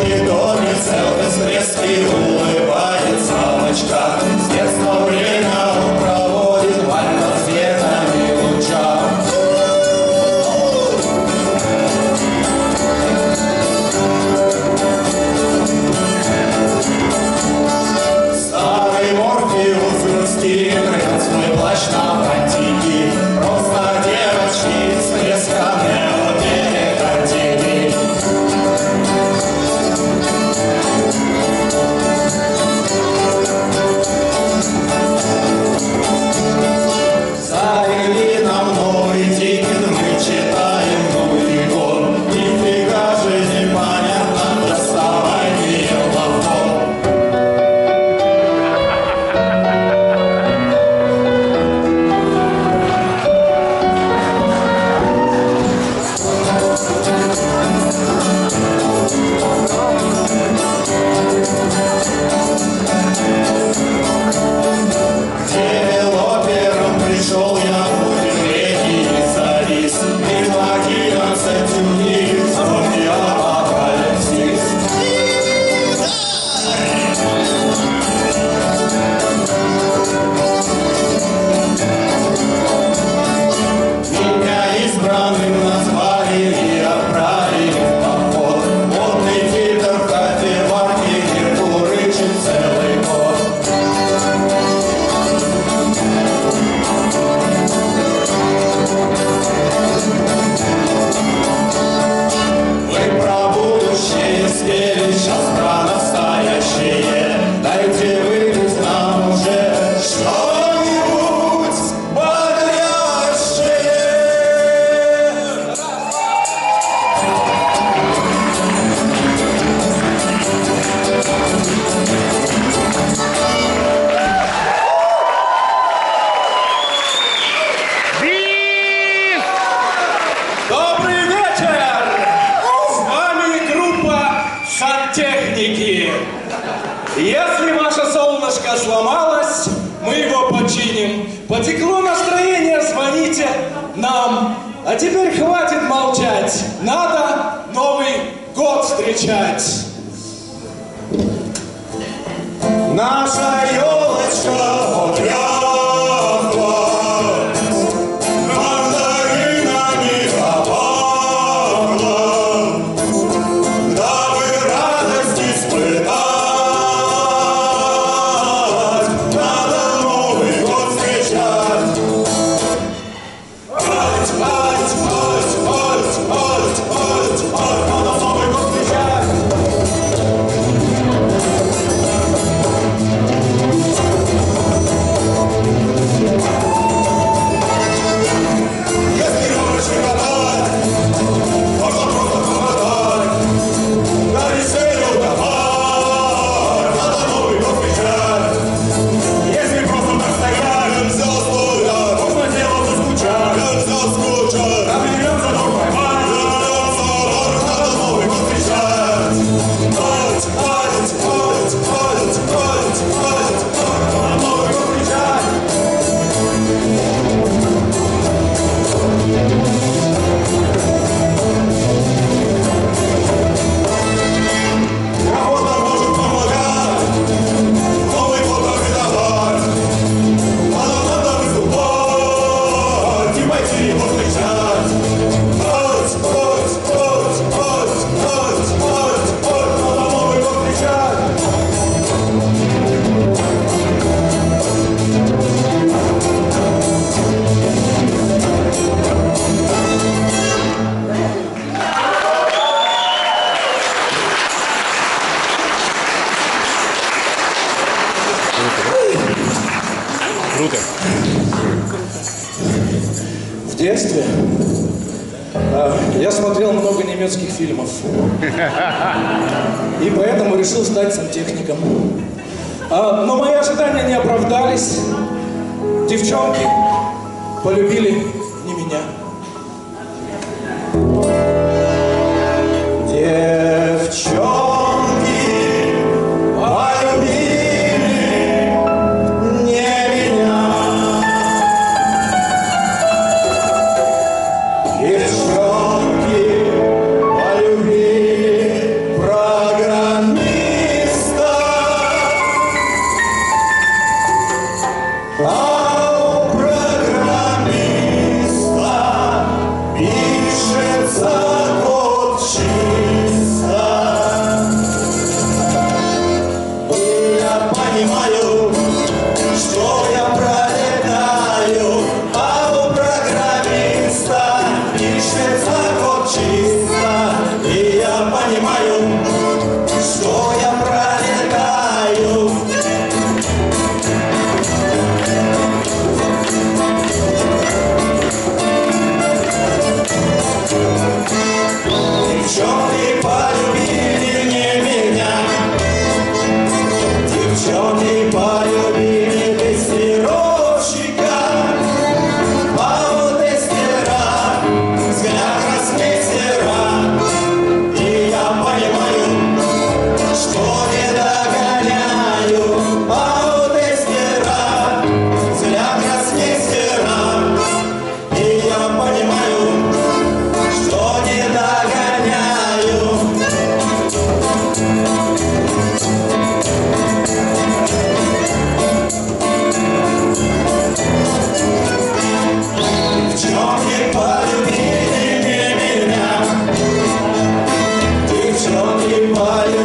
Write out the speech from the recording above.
Белочки доме цел без блески улыбается самочка. С детства время он проводит в альфа-светами лучах. Старый Морфеус грустит, рвет свой плащ на антики. Просто девочки из Pleska не хотели. За Ирвином новый тикет мы читаем Новый год. Нифига же непонятно, доставай мелофон. Девелопером пришел я в реки и завис. Предлаги нам с этюди, зомби апокалипсис. Меня избранным назвали и отправили в поход. Модный фильтр в кофеварке не курычит целый год. Вы про будущее спели, сейчас про настоящее. Дайте выпить нам уже что-нибудь бодрящее. Добрый вечер! С вами группа Sun-Techniki. Если ваше солнышко сломалось, мы его починим. Потекло настроение, звоните нам. А теперь хватит молчать. Надо Новый год встречать. Наша елочка потрясла, мандаринами запахла. Дабы радость испытать, надо Новый год встречать. Ать, ать, ать, ать, ать, ать, ать, надо Новый год встречать. Если елочки катать, можно просто помотать. На веселью давай, надо Новый год встречать. Если просто так стоять, нельзя стоять, можно дело заскучать. Нельзя скучать, а беремся друг поймать. Надо Новый год встречать. Ать, ать, ать, ать, ать, ать, надо Новый год встречать. Работа может помогать, Новый год организовать. Надо выступать и пойти его встречать. Ать, ать, ать, ать, ать, ать, ать, надо Новый год встречать. Круто. В детстве я смотрел много немецких фильмов. И поэтому решил стать сантехником. Но мои ожидания не оправдались. Девчонки полюбили не меня. Девчонки полюбили не меня. Девчонки полюбили программу. что я пролетаю. Девчонки полюбили не меня, девчонки полюбили тестировщика, аутестера, взгляд гроссмейстера. И я понимаю, что не догоняю аутестера, взгляд гроссмейстера. И я понимаю, что не догоняю. Девчонки полюбили не меня, девчонки полюбили